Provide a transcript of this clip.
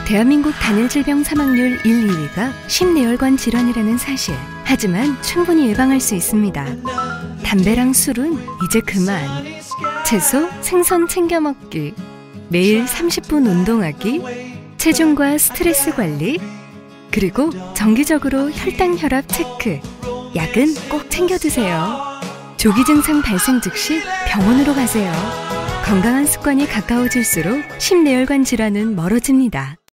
대한민국 단일질병 사망률 1, 2위가 심뇌혈관 질환이라는 사실. 하지만 충분히 예방할 수 있습니다. 담배랑 술은 이제 그만. 채소, 생선 챙겨 먹기, 매일 30분 운동하기, 체중과 스트레스 관리, 그리고 정기적으로 혈당, 혈압 체크, 약은 꼭 챙겨 드세요. 조기 증상 발생 즉시 병원으로 가세요. 건강한 습관이 가까워질수록 심뇌혈관 질환은 멀어집니다.